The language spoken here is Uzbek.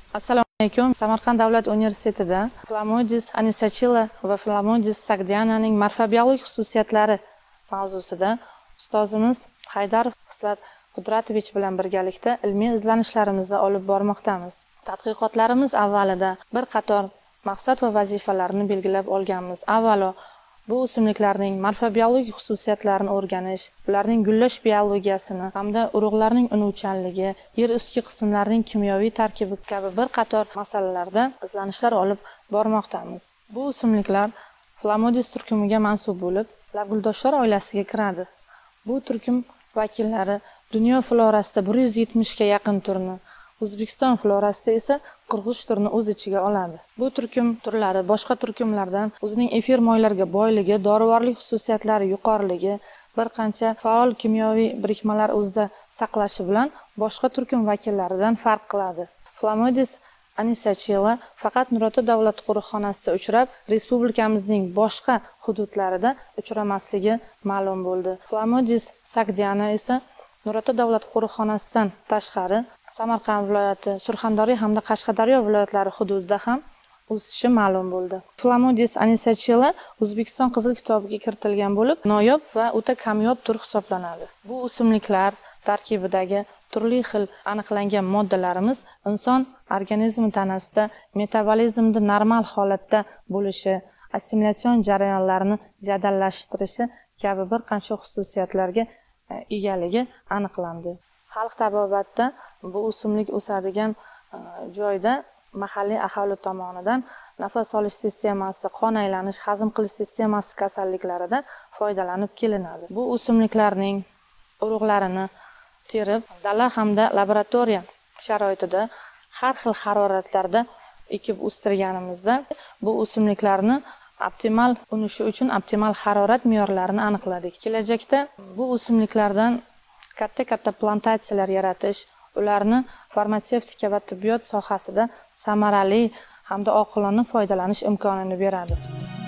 Assalomu alaykum. Samarqand davlat universitetida Plasmodis anisacilla va Plasmodis sagdiananing morfobiologik xususiyatlari mavzusida ustozimiz Haydarov Xislat Qudratovich bilan birgalikda ilmiy izlanishlarimizni olib bormoqdamiz. Tadqiqotlarimiz avvalida bir qator maqsad va vazifalarni belgilab olganmiz. Avvalo, bu o'simliklarning morfobiologik xususiyatlarini o'rganish, ularning gullash biologiyasini hamda urug'larning unuvchanligi, yer usti qismlarining kimyoviy tarkibi kabi bir qator masalalarda izlanishlar olib bormoqdamiz. Bu o'simliklar Plasmodis turkumiga mansub bo'lib, labguldoshlar oilasiga kiradi. Bu turkum vakillari dunyo florasida 170 ga yaqin turni, O'zbekiston florasida esa 43 turni o'z ichiga oladi. Bu turkum turlari boshqa turkumlardan o'zining efir moylarga boyligi, dorivorlik xususiyatlari yuqoriligi, bir qancha faol kimyoviy birikmalar o'zida saqlashi bilan boshqa turkum vakillaridan farq qiladi. Plasmodis anisacilla faqat Nurota davlat qo'riqxonasida uchrab, respublikamizning boshqa hududlarida uchramasligi ma'lum bo'ldi. Plasmodis sagdiana esa Nurota davlat qo'riqxonasidan tashqari Samarqand viloyati, Surxondaryo hamda Qashqadaryo viloyatlari hududida ham o'sishi ma'lum bo'ldi. Plasmodis anisacilla O'zbekiston qizil kitobiga kiritilgan bo'lib, noyob va o'ta kamyob tur hisoblanadi. Bu o'simliklar tarkibidagi turli xil aniqlangan moddalarimiz inson organizmi tanasida metabolizmda normal holatda bo'lishi, assimilyatsiyon jarayonlarini jadallashtirishi kabi bir qancha xususiyatlarga egaligi aniqlandi. Xalq tabobatda bu o'simlik o'sadigan joyda mahalliy aholi tomonidan nafas olish sistemasi, qon aylanish, hazm qilish sistemasi kasalliklarida foydalanib kelinadi. Bu o'simliklarning urug'larini terib, dala hamda laboratoriya sharoitida har xil haroratlarda ekib o'stirganimizda bu o'simliklarni optimal unishi uchun optimal harorat me'yorlarini aniqladik. Kelajakda bu o'simliklardan katta plantatsiyalar yaratish, ularni farmatsevtika va tibbiyot sohasida samarali hamda oqilona foydalanish imkonini beradi.